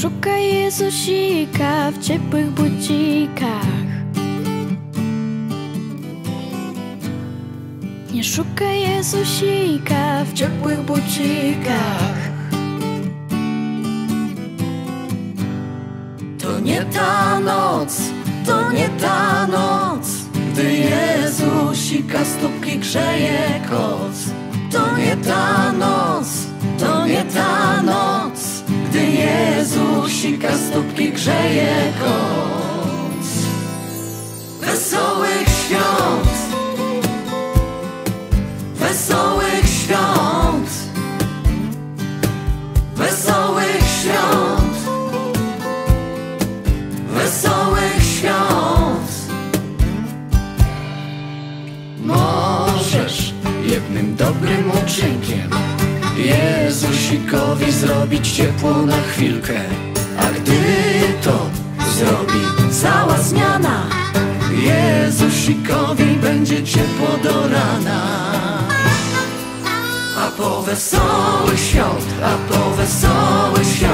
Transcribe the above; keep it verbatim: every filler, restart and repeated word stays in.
szukaj Jezusika w ciepłych bucikach. Nie szukaj Jezusika w ciepłych bucikach. To nie ta noc, to nie ta noc, gdy Jezusika stópki grzeje koc. To nie ta noc, to nie ta noc, gdy Jezusika stópki grzeje koc. Wesołych świąt, wesołych świąt, wesołych świąt, wesołych świąt. Możesz jednym dobrym uczynkiem Jezusikowi zrobić ciepło na chwilkę, a gdy to zrobi cała zmiana, Jezusikowi będzie ciepło do rana. A po wesołych świąt, a po wesołych świąt